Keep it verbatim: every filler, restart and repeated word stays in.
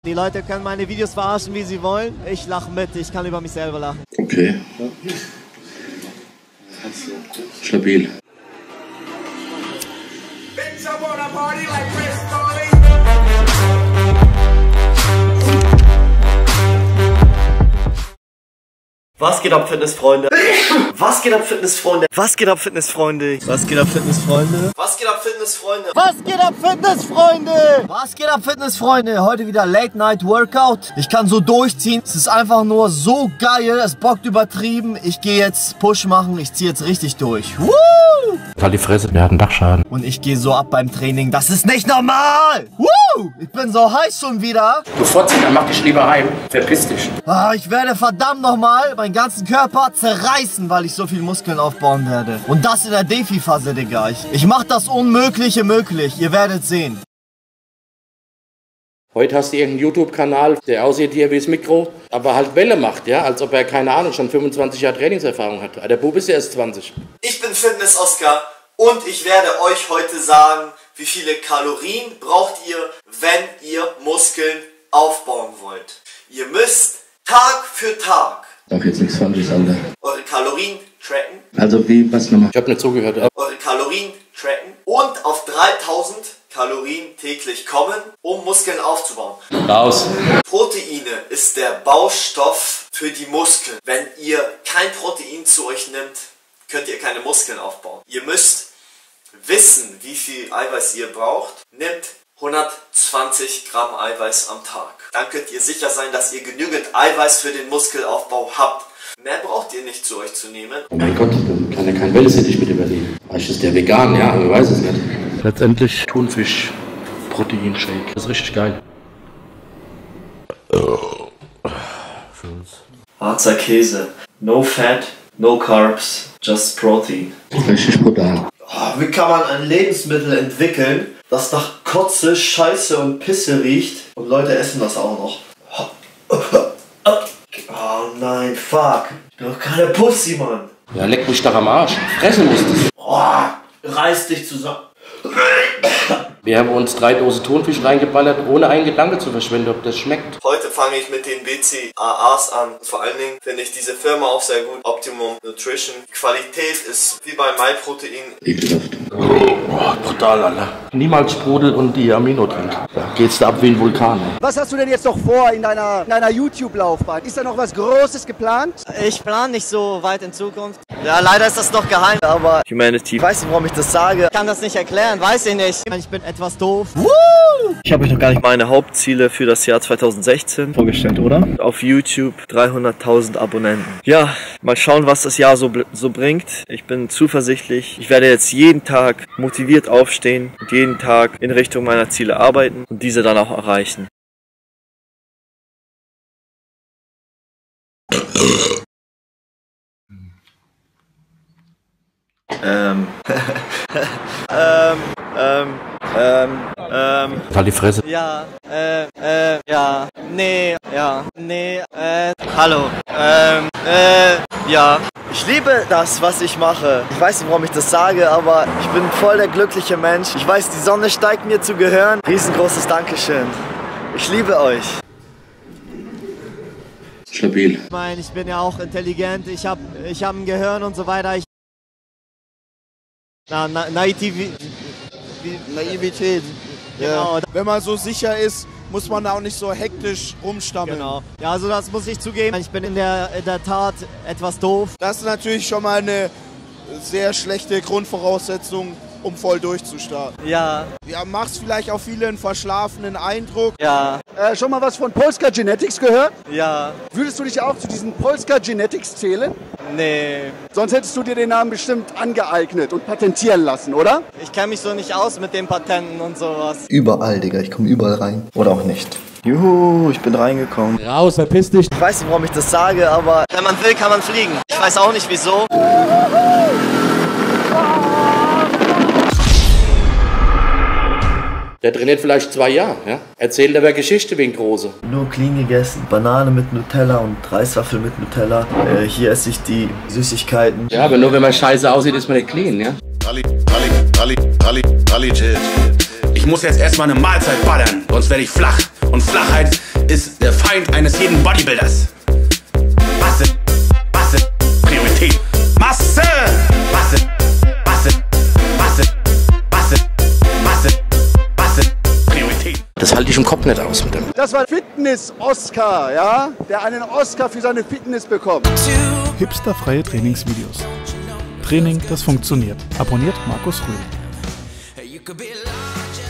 Die Leute können meine Videos verarschen, wie sie wollen. Ich lache mit, ich kann über mich selber lachen. Okay. Stabil. Was geht ab, Fitnessfreunde? Was geht ab, Fitnessfreunde? Was geht ab, Fitnessfreunde? Was geht ab, Fitnessfreunde? Was geht ab, Fitnessfreunde? Was geht ab, Fitnessfreunde? Was geht ab, Fitnessfreunde? Heute wieder Late Night Workout. Ich kann so durchziehen. Es ist einfach nur so geil. Es bockt übertrieben. Ich gehe jetzt Push machen. Ich ziehe jetzt richtig durch. Woo! Halt die Fresse, der hat einen Dachschaden. Und ich gehe so ab beim Training. Das ist nicht normal. Woo! Ich bin so heiß schon wieder. Du Fotze, dann mach dich lieber heim. Verpiss dich. Ah, ich werde verdammt nochmal meinen ganzen Körper zerreißen, weil ich so viel Muskeln aufbauen werde. Und das in der Defi-Phase, Digga. Ich, ich mach das Unmögliche möglich. Ihr werdet sehen. Heute hast du irgendeinen YouTube-Kanal, der aussieht hier wie das Mikro, aber halt Welle macht, ja, als ob er, keine Ahnung, schon fünfundzwanzig Jahre Trainingserfahrung hat. Der Bub ist ja erst zwanzig. Ich bin Fitness-Oscar und ich werde euch heute sagen, wie viele Kalorien braucht ihr, wenn ihr Muskeln aufbauen wollt. Ihr müsst Tag für Tag Darf jetzt nichts Falsches, Alter. eure Kalorien tracken. Also wie, was nochmal? Ich hab nicht zugehört. Eure Kalorien tracken und auf dreitausend Kalorien täglich kommen, um Muskeln aufzubauen. Raus. Proteine ist der Baustoff für die Muskeln. Wenn ihr kein Protein zu euch nimmt, könnt ihr keine Muskeln aufbauen. Ihr müsst wissen, wie viel Eiweiß ihr braucht. Nehmt hundertzwanzig Gramm Eiweiß am Tag. Dann könnt ihr sicher sein, dass ihr genügend Eiweiß für den Muskelaufbau habt. Mehr braucht ihr nicht zu euch zu nehmen. Oh mein Gott, dann kann ja kein Wellness-Sittich mit überlegen. Vielleicht ist der vegan, ja, aber ich weiß es nicht. Letztendlich Thunfisch, Proteinshake. Das ist richtig geil. Harzer Käse. No fat, no carbs, just protein. Richtig brutal. Oh, wie kann man ein Lebensmittel entwickeln, das nach Kotze, Scheiße und Pisse riecht und Leute essen das auch noch? Oh nein, fuck. Ich bin doch keine Pussy, Mann. Ja, leck mich doch am Arsch. Fressen musst du. Oh, reiß dich zusammen. Wir haben uns drei Dosen Thunfisch reingeballert, ohne einen Gedanke zu verschwenden, ob das schmeckt. Heute fange ich mit den B C A As an. Vor allen Dingen finde ich diese Firma auch sehr gut. Optimum Nutrition. Qualität ist wie bei MyProtein. Ekelhaft. Oh, brutal, Alter. Niemals Sprudel und die Aminotrink. Da geht's da ab wie ein Vulkan, ey. Was hast du denn jetzt noch vor in deiner, in deiner YouTube-Laufbahn? Ist da noch was Großes geplant? Ich plane nicht so weit in Zukunft. Ja, leider ist das noch geheim, aber Humanity. Ich weiß nicht, warum ich das sage. Ich kann das nicht erklären, weiß ich nicht. Ich bin etwas doof. Woo! Ich habe euch noch gar nicht meine Hauptziele für das Jahr zweitausendsechzehn vorgestellt, oder? Auf YouTube dreihunderttausend Abonnenten. Ja, mal schauen, was das Jahr so, so bringt. Ich bin zuversichtlich. Ich werde jetzt jeden Tag motiviert aufstehen und jeden Tag in Richtung meiner Ziele arbeiten und diese dann auch erreichen. Ähm, ähm, ähm, ähm, ähm, Halt die Fresse. ja, äh, äh, ja, nee, ja, nee, äh, hallo, ähm, äh, ja. Ich liebe das, was ich mache. Ich weiß nicht, warum ich das sage, aber ich bin voll der glückliche Mensch. Ich weiß, die Sonne steigt mir zu Gehören. Riesengroßes Dankeschön. Ich liebe euch. Stabil. Ich meine, ich bin ja auch intelligent, ich habe ich hab ein Gehirn und so weiter. Ich Na, na, Naivität. Naivität. Genau. Wenn man so sicher ist, muss man da auch nicht so hektisch rumstammeln. Genau. Ja, also das muss ich zugeben. Ich bin in der, in der Tat etwas doof. Das ist natürlich schon mal eine sehr schlechte Grundvoraussetzung, um voll durchzustarten. Ja, Ja, machst vielleicht auch viele einen verschlafenen Eindruck. ja, Äh, schon mal was von Polska Genetics gehört? ja, Würdest du dich auch zu diesen Polska Genetics zählen? nee. Sonst hättest du dir den Namen bestimmt angeeignet und patentieren lassen, oder? Ich kenne mich so nicht aus mit den Patenten und sowas. Überall, Digga. Ich komme überall rein. Oder auch nicht. Juhu, ich bin reingekommen. Raus, verpiss dich. Ich weiß nicht, warum ich das sage, aber wenn man will, kann man fliegen. Ich weiß auch nicht, wieso. Der trainiert vielleicht zwei Jahre, ja? Erzählt aber Geschichte wegen Große. Nur clean gegessen, Banane mit Nutella und Reiswaffel mit Nutella. Äh, hier esse ich die Süßigkeiten. Ja, aber nur wenn man scheiße aussieht, ist man nicht clean, ja? Ali, Ali, Ali, Ali, Ali, chill. Ich muss jetzt erstmal eine Mahlzeit ballern, sonst werde ich flach. Und Flachheit ist der Feind eines jeden Bodybuilders. Masse, Masse, Priorität. Masse, Masse, Masse, Masse, Masse, Masse, Masse, Priorität. Das halte ich im Kopf nicht aus mit dem. Das war Fitness-Oscar, ja? Der einen Oscar für seine Fitness bekommt. Hipsterfreie Trainingsvideos. Training, das funktioniert. Abonniert Markus Rühl.